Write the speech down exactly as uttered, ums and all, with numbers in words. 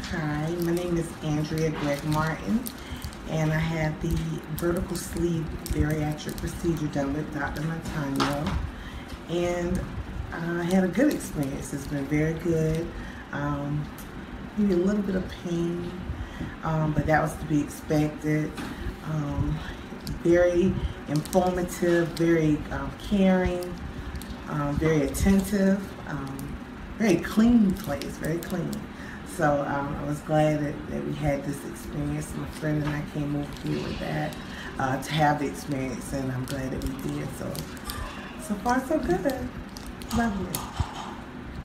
Hi, my name is Andrea Gregg Martin, and I had the vertical sleeve bariatric procedure done with Doctor Montano, and I had a good experience. It's been very good. Um, maybe a little bit of pain, um, but that was to be expected. Um, very informative, very um, caring, um, very attentive, um, very clean place, very clean. So um, I was glad that, that we had this experience. My friend and I came over here with that uh, to have the experience, and I'm glad that we did. So, so far so good. Lovely.